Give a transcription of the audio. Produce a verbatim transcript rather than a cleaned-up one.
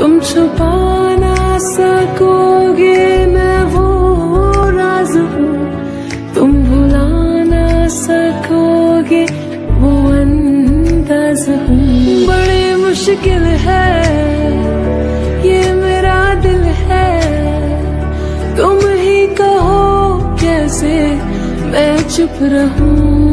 तुम छुपा ना सकोगे मैं वो राज हूँ, तुम भुला ना सकोगे वो अंदाज हूँ। बड़ी मुश्किल है ये मेरा दिल है, तुम ही कहो कैसे मैं चुप रहूं।